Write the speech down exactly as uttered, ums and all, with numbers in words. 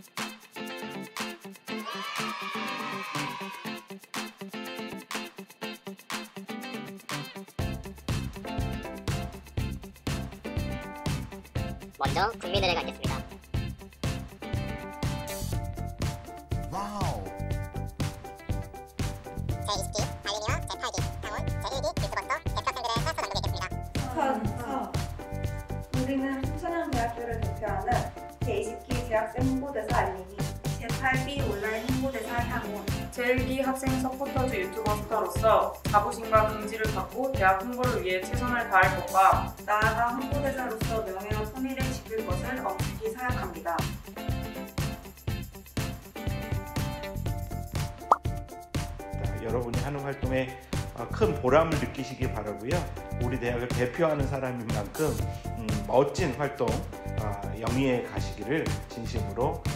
먼저 국민은행 하겠습니다. 와우. 제이십 기, 알루미와 제팔 기, 강원, 제일 기 뉴스버스터 대표학생들의 서서 남기겠습니다. 서, 서. 우리는 청천향대학교를 대표하는 제이십 기 재학생 홍보대사 알림이, 제팔 기 온라인 홍보대사 향원, 제일 기 학생 서포터즈 유튜버 스타로서 자부심과 긍지를 갖고 대학 홍보를 위해 최선을 다할 것과 나아가 홍보대사로서 명예와 품위를 지킬 것을 엄숙히 사약합니다. 여러분이 하는 활동에 큰 보람을 느끼시기 바라고요. 우리 대학을 대표하는 사람인 만큼 음, 멋진 활동 영위해 가시기를 진심으로